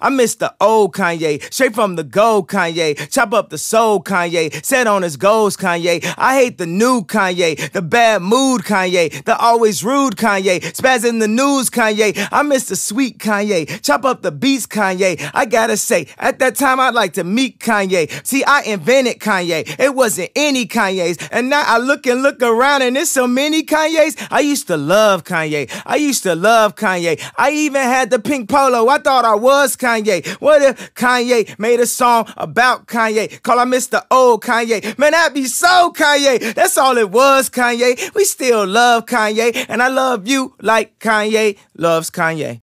I miss the old Kanye, straight from the gold Kanye. Chop up the soul Kanye, set on his goals Kanye. I hate the new Kanye, the bad mood Kanye, the always rude Kanye, spaz in the news Kanye. I miss the sweet Kanye, chop up the beats Kanye. I gotta say, at that time I'd like to meet Kanye. See, I invented Kanye, it wasn't any Kanye's. And now I look around and there's so many Kanye's. I used to love Kanye, I used to love Kanye. I even had the pink polo, I thought I was Kanye. What if Kanye made a song about Kanye? Call I miss the old Kanye. Man, that'd be so Kanye. That's all it was, Kanye. We still love Kanye, and I love you like Kanye loves Kanye.